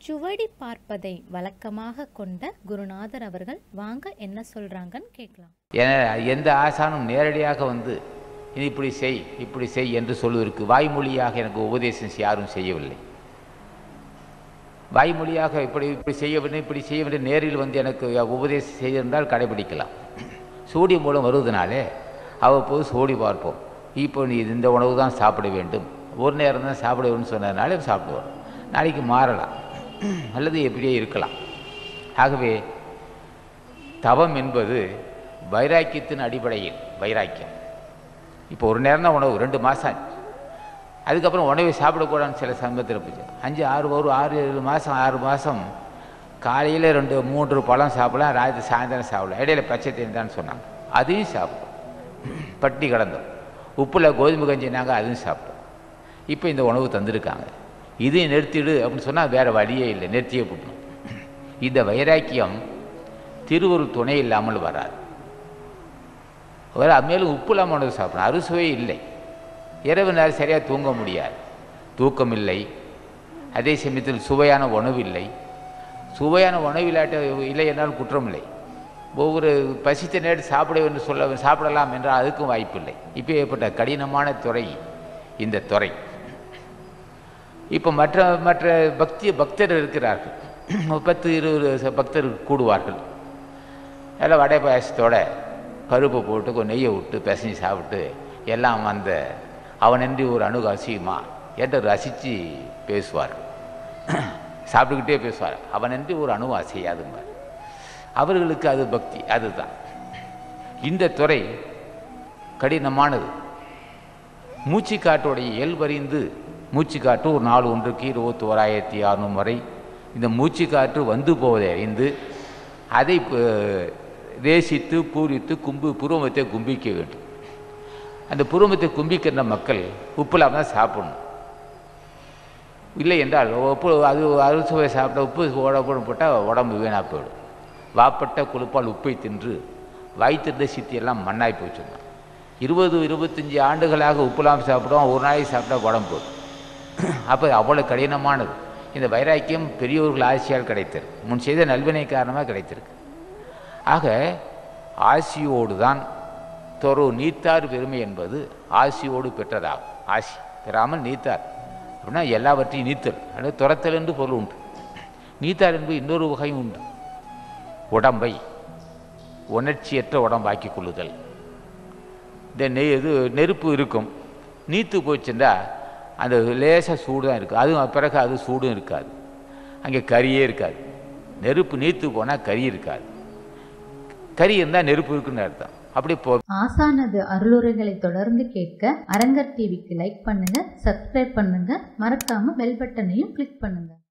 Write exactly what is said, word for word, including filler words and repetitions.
சுவடி பார்ப்பதை வழக்கமாக கொண்ட குருநாதர் அவர்கள் வாங்க என்ன சொல்றாங்கன்னு கேட்கலாம். எந்த ஆசானும் நேரடியாக வந்து இப்படி செய் இப்படி செய் என்று சொல்வதற்கு வாய்மொழியாக எனக்கு உபதேசம் யாரும் செய்யவில்லை. வாய்மொழியாக இப்படி இப்படி செய்ய வேண்டும் இப்படி செய்ய வேண்டும் நேரில் வந்து எனக்கு உபதேசம் செய்திருந்தால் கடைபிடிக்கலாம். சூடி மூலம் வருவதனாலே அவ்வப்போது சூடி பார்ப்போம். இப்போ நீ இந்த உணவு தான் சாப்பிட வேண்டும், ஒரு நேரம் தான் சாப்பிட வேணும்னு சொன்னதுனால சாப்பிடுவோம். நாளைக்கு மாறலாம் அல்லது எப்படியே இருக்கலாம். ஆகவே தவம் என்பது வைராக்கியத்தின் அடிப்படையில் வைராக்கியம். இப்போ ஒரு நேரம் தான் உணவு, ரெண்டு மாதம் அதுக்கப்புறம் உணவை சாப்பிடக்கூடாதுன்னு சில சமயத்தில் போச்சு. அஞ்சு ஆறு ஒரு ஆறு ஏழு மாதம் ஆறு மாதம் காலையில் ரெண்டு மூன்று பழம் சாப்பிடலாம், ராத்திரி சாயந்தரம் சாப்பிடலாம், இடையில பச்சை தண்ணி தான் சொன்னாங்க, அதையும் சாப்பிடும். பட்டி கடந்தோம். உப்பில் கோதுமை கஞ்சினாங்க, அதுவும் சாப்பிட்டோம். இப்போ இந்த உணவு தந்திருக்காங்க, இதையும் நிறுத்திடு அப்படின்னு சொன்னால் வேறு வழியே இல்லை, நிறுத்தியே போட்டணும். இந்த வைராக்கியம் திருவருள் துணை இல்லாமல் வராது. மேலும் உப்பு இல்லாமல் உணவு சாப்பிடணும், அறுசுவை இல்லை. இரவு நேரம் சரியாக தூங்க முடியாது, தூக்கம் இல்லை. அதே சமயத்தில் சுவையான உணவு இல்லை. சுவையான உணவு இல்லாட்ட இல்லை என்றால் குற்றம் இல்லை. ஒவ்வொரு பசித்த நேரம் சாப்பிட வேண்டும் சொல்ல சாப்பிடலாம் என்றால் அதுக்கும் வாய்ப்பில்லை. இப்போ ஏற்பட்ட கடினமான துறை இந்த துறை. இப்போ மற்ற மற்ற பக்தி பக்தர் இருக்கிறார்கள், பத்து இருபது பக்தர் கூடுவார்கள். எல்லாம் வடை பாயசத்தோட பருப்பு போட்டு கொஞ்சம் நெய்யை விட்டு பிசைஞ்சு சாப்பிட்டு எல்லாம் அந்த அவனன்றி ஒரு அணு அசியுமா என்று ரசித்து பேசுவார்கள். சாப்பிட்டுக்கிட்டே பேசுவார், அவனன்றி ஒரு அணு அசையாதும்பார். அவர்களுக்கு அது பக்தி. அதுதான் இந்த துறை கடினமானது. மூச்சு காற்றுடைய இயல்பறிந்து மூச்சு காற்று ஒரு நாள் ஒன்றுக்கு இருபத்தி ஓராயிரத்தி அறுநூறு வரை இந்த மூச்சு காற்று வந்து போவதை அறிந்து அதை தேசித்து பூரித்து கும்பு புருவத்தை கும்பிக்க வேண்டும். அந்த புருவத்தை கும்பிக்கின்ற மக்கள் உப்பு இல்லாமல் தான் சாப்பிடணும். இல்லை என்றால் உப்பு அது அறுசுவை சாப்பிட்ட உப்பு உடம்பு போட்டால் உடம்பு வீணாக போயிடும். வாப்பட்ட கொழுப்பால் உப்பை தின்று வாய்த்திருந்த சித்தியெல்லாம் மண்ணாய் போச்சுன்னா இருபது இருபத்தஞ்சி ஆண்டுகளாக உப்புலாம் சாப்பிடுவோம், ஒரு நாளைக்கு சாப்பிட்டா உடம்பு போடும். அப்போ அவ்வளோ கடினமானது. இந்த வைராக்கியம் பெரியோர்கள் ஆசியால் கிடைத்தது, முன் செய்த நல்வினை காரணமாக கிடைத்திருக்கு. ஆக ஆசியோடு தான் தொரு நீத்தார் பெருமை என்பது ஆசியோடு பெற்றதாகும். ஆசி பெறாமல் நீத்தார் அப்படின்னா எல்லாவற்றையும் நீத்தல், அல்லது துரத்தல் என்று பொருள் உண்டு. நீத்தார் என்பது இன்னொரு வகையும் உண்டு. உடம்பை உணர்ச்சியற்ற உடம்பாக்கி கொள்ளுதல். இந்த நெய் இது நெருப்பு இருக்கும், நீத்து போச்சுன்னா அந்த லேசாக சூடு தான் இருக்குது, அதுவும் பிறகு அது சூடும் இருக்காது, அங்கே கரியே இருக்காது. நெருப்பு நீத்து போனால் கறி இருக்காது, கறி இருந்தால் நெருப்பு இருக்குன்னு அர்த்தம். அப்படி போ ஆசானது அருளுரைகளை தொடர்ந்து கேட்க அரங்கர் டிவிக்கு லைக் பண்ணுங்க, சப்ஸ்கிரைப் பண்ணுங்க, மறக்காம பெல் பட்டனையும் கிளிக் பண்ணுங்க.